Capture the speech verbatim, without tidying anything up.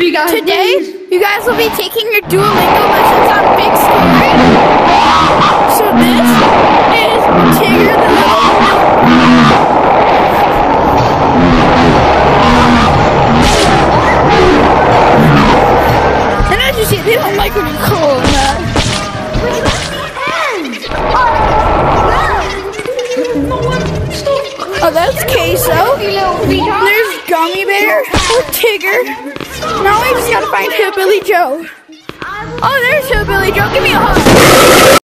you guys. Today, you guys will be taking your Duolingo lessons on Big Story. So this is Tigger the Little. And as you see, they don't like when you call them that. Oh, that's Queso. There's Gummy Bear with Tigger. Now we just gotta find Hillbilly Joe. Oh, there's Hillbilly Joe. Give me a hug.